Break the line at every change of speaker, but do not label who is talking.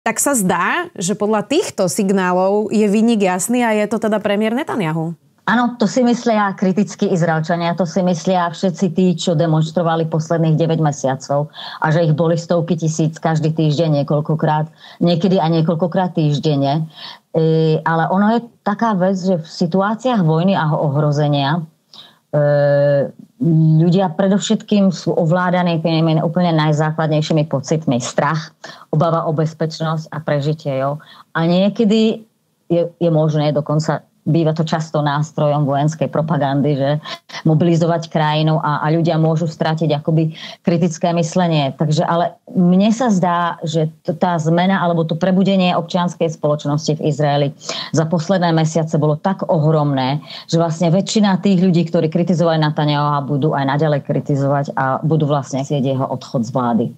Tak sa zdá, že podľa týchto signálov je vinník jasný a je to teda premiér Netanjahu.
Áno, to si myslia kritickí Izraelčania, to si myslia všetci tí, čo demonstrovali posledných 9 mesiacov a že ich boli stovky tisíc každý týždeň niekoľkokrát, niekedy aj niekoľkokrát týždenne. Ale ono je taká vec, že v situáciách vojny a ohrozenia ľudia predovšetkým sú ovládaní tými úplne najzákladnejšími pocitmi. Strach, obava o bezpečnosť a prežitie. Jo. A niekedy je možné, dokonca býva to často nástrojom vojenskej propagandy, že mobilizovať krajinu a ľudia môžu stratiť akoby kritické myslenie. Takže ale mne sa zdá, že tá zmena alebo to prebudenie občianskej spoločnosti v Izraeli za posledné mesiace bolo tak ohromné, že vlastne väčšina tých ľudí, ktorí kritizovali Netanjahu, budú aj naďalej kritizovať a budú vlastne chcieť jeho odchod z vlády.